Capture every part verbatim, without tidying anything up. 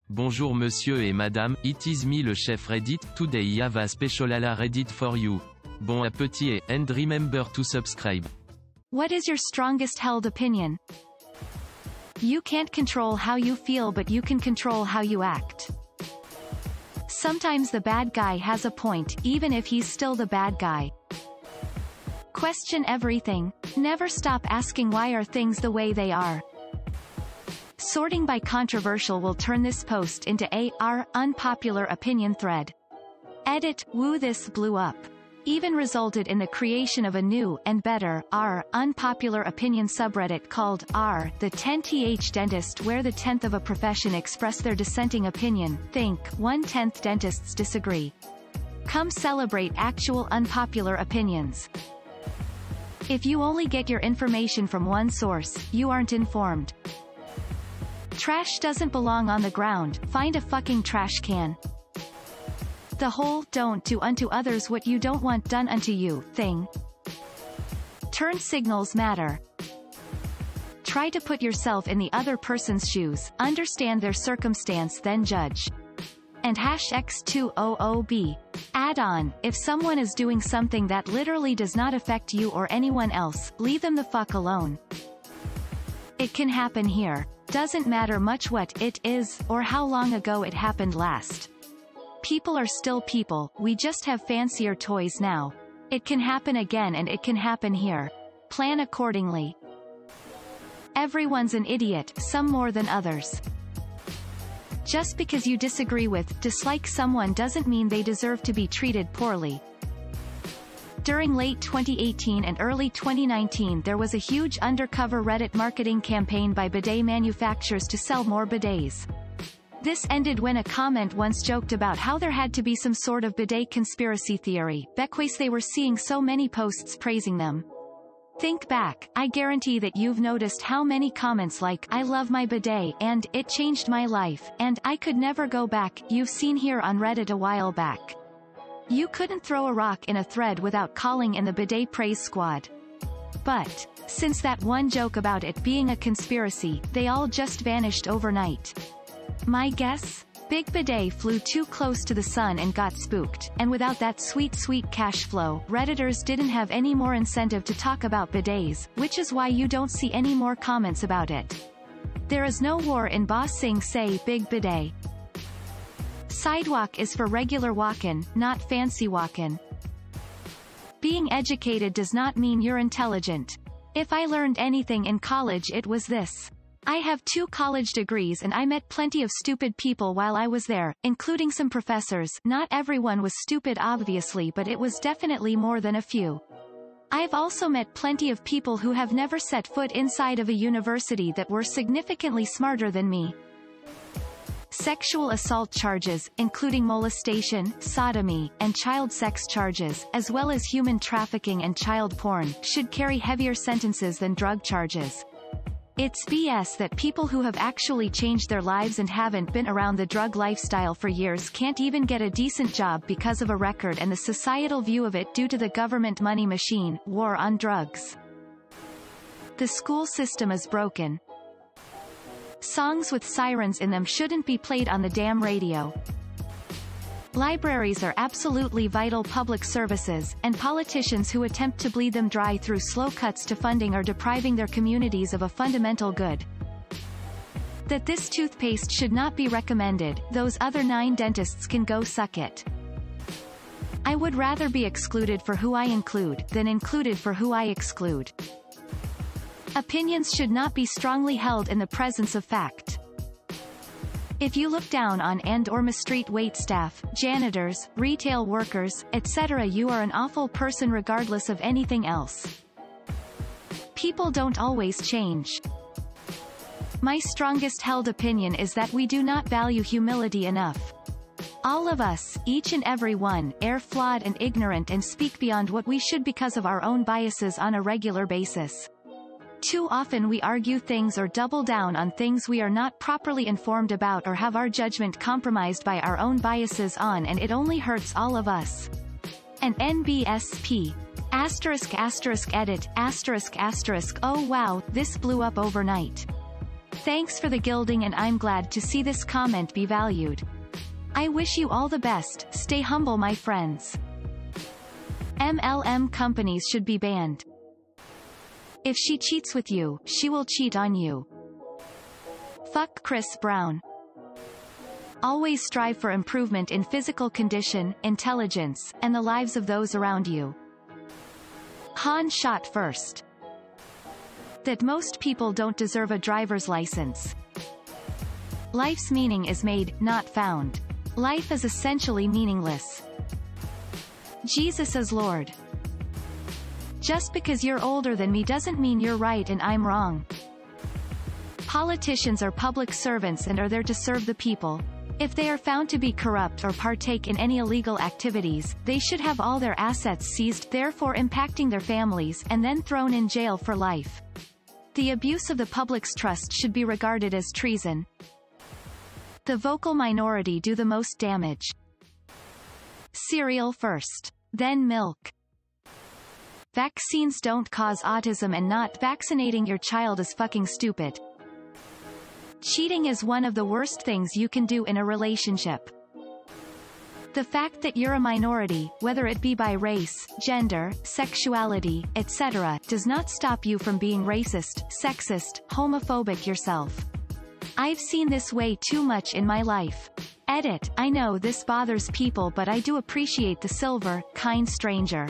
Bonjour monsieur et madame, it is me le chef Reddit, today I have a special ala Reddit for you. Bon appétit and remember to subscribe. What is your strongest held opinion? You can't control how you feel, but you can control how you act. Sometimes the bad guy has a point, even if he's still the bad guy. Question everything. Never stop asking why are things the way they are. Sorting by controversial will turn this post into a r unpopular opinion thread. Edit, woo this blew up. Even resulted in the creation of a new, and better, r unpopular opinion subreddit called r the tenth dentist, where the tenth of a profession express their dissenting opinion. Think, one-tenth dentists disagree. Come celebrate actual unpopular opinions. If you only get your information from one source, you aren't informed. Trash doesn't belong on the ground, find a fucking trash can. The whole, don't do unto others what you don't want done unto you, thing. Turn signals matter. Try to put yourself in the other person's shoes, understand their circumstance, then judge. And hash X two hundred B. Add on, if someone is doing something that literally does not affect you or anyone else, leave them the fuck alone. It can happen here. Doesn't matter much what it is, or how long ago it happened last. People are still people, we just have fancier toys now. It can happen again and it can happen here. Plan accordingly. Everyone's an idiot, some more than others. Just because you disagree with, dislike someone doesn't mean they deserve to be treated poorly. During late twenty eighteen and early twenty nineteen there was a huge undercover Reddit marketing campaign by bidet manufacturers to sell more bidets. This ended when a comment once joked about how there had to be some sort of bidet conspiracy theory, because they were seeing so many posts praising them. Think back, I guarantee that you've noticed how many comments like, I love my bidet, and, it changed my life, and, I could never go back, you've seen here on Reddit a while back. You couldn't throw a rock in a thread without calling in the bidet praise squad. But, since that one joke about it being a conspiracy, they all just vanished overnight. My guess? Big Bidet flew too close to the sun and got spooked, and without that sweet sweet cash flow, Redditors didn't have any more incentive to talk about bidets, which is why you don't see any more comments about it. There is no war in Boss Sing Say Big Bidet. Sidewalk is for regular walkin', not fancy walkin'. Being educated does not mean you're intelligent. If I learned anything in college it was this. I have two college degrees and I met plenty of stupid people while I was there, including some professors. Not everyone was stupid obviously, but it was definitely more than a few. I've also met plenty of people who have never set foot inside of a university that were significantly smarter than me. Sexual assault charges, including molestation, sodomy, and child sex charges, as well as human trafficking and child porn, should carry heavier sentences than drug charges. It's B S that people who have actually changed their lives and haven't been around the drug lifestyle for years can't even get a decent job because of a record and the societal view of it due to the government money machine, war on drugs. The school system is broken. Songs with sirens in them shouldn't be played on the damn radio. Libraries are absolutely vital public services, and politicians who attempt to bleed them dry through slow cuts to funding are depriving their communities of a fundamental good. That this toothpaste should not be recommended, those other nine dentists can go suck it. I would rather be excluded for who I include, than included for who I exclude. Opinions should not be strongly held in the presence of fact. If you look down on and or mistreat waitstaff, janitors, retail workers, et cetera, you are an awful person regardless of anything else. People don't always change. My strongest held opinion is that we do not value humility enough. All of us, each and every one, are flawed and ignorant and speak beyond what we should because of our own biases on a regular basis. Too often we argue things or double down on things we are not properly informed about or have our judgment compromised by our own biases on, and it only hurts all of us. And N B S P. Asterisk asterisk edit, asterisk asterisk oh wow, this blew up overnight. Thanks for the gilding and I'm glad to see this comment be valued. I wish you all the best, stay humble my friends. M L M companies should be banned. If she cheats with you, she will cheat on you. Fuck Chris Brown. Always strive for improvement in physical condition, intelligence, and the lives of those around you. Han shot first. That most people don't deserve a driver's license. Life's meaning is made, not found. Life is essentially meaningless. Jesus is Lord. Just because you're older than me doesn't mean you're right and I'm wrong. Politicians are public servants and are there to serve the people. If they are found to be corrupt or partake in any illegal activities, they should have all their assets seized, therefore impacting their families, and then thrown in jail for life. The abuse of the public's trust should be regarded as treason. The vocal minority do the most damage. Cereal first, then milk. Vaccines don't cause autism and not vaccinating your child is fucking stupid. Cheating is one of the worst things you can do in a relationship. The fact that you're a minority, whether it be by race, gender, sexuality, et cetera, does not stop you from being racist, sexist, homophobic yourself. I've seen this way too much in my life. Edit, I know this bothers people but I do appreciate the silver, kind stranger.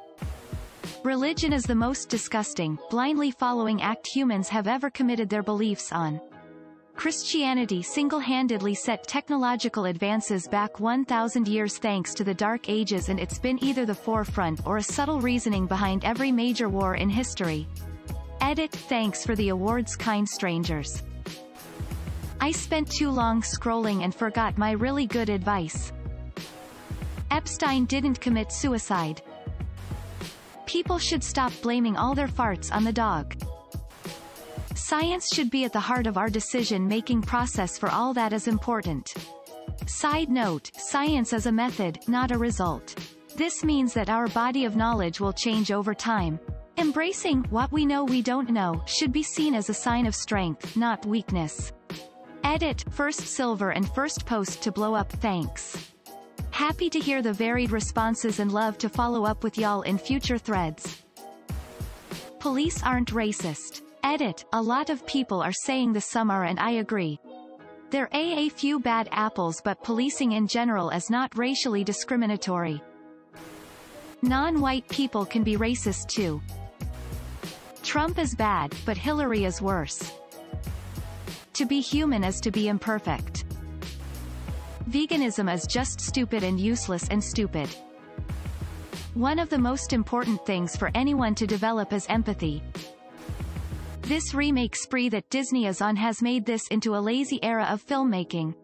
Religion is the most disgusting, blindly following act humans have ever committed their beliefs on. Christianity single-handedly set technological advances back one thousand years thanks to the Dark Ages, and it's been either the forefront or a subtle reasoning behind every major war in history. Edit, thanks for the awards kind strangers. I spent too long scrolling and forgot my really good advice. Epstein didn't commit suicide. People should stop blaming all their farts on the dog. Science should be at the heart of our decision-making process for all that is important. Side note, science is a method, not a result. This means that our body of knowledge will change over time. Embracing what we know we don't know should be seen as a sign of strength, not weakness. Edit, first silver and first post to blow up, thanks. Happy to hear the varied responses and love to follow up with y'all in future threads. Police aren't racist. Edit, a lot of people are saying the some are and I agree. There are a few bad apples but policing in general is not racially discriminatory. Non-white people can be racist too. Trump is bad, but Hillary is worse. To be human is to be imperfect. Veganism is just stupid and useless and stupid. One of the most important things for anyone to develop is empathy. This remake spree that Disney is on has made this into a lazy era of filmmaking.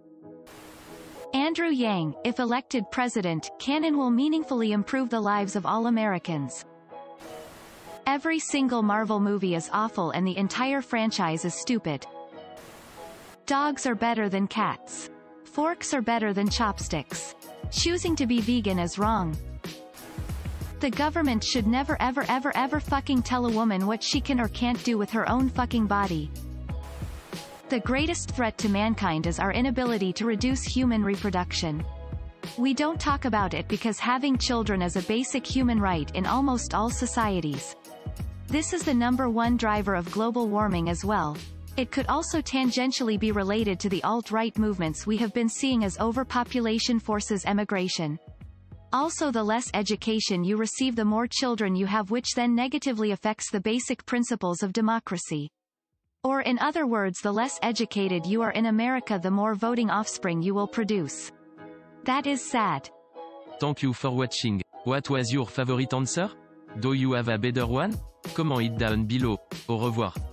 Andrew Yang, if elected president, can and will meaningfully improve the lives of all Americans. Every single Marvel movie is awful and the entire franchise is stupid. Dogs are better than cats. Forks are better than chopsticks. Choosing to be vegan is wrong. The government should never ever ever ever fucking tell a woman what she can or can't do with her own fucking body. The greatest threat to mankind is our inability to reduce human reproduction. We don't talk about it because having children is a basic human right in almost all societies. This is the number one driver of global warming as well. It could also tangentially be related to the alt-right movements we have been seeing as overpopulation forces emigration. Also, the less education you receive, the more children you have, which then negatively affects the basic principles of democracy. Or in other words, the less educated you are in America, the more voting offspring you will produce. That is sad. Thank you for watching. What was your favorite answer? Do you have a better one? Comment it down below. Au revoir.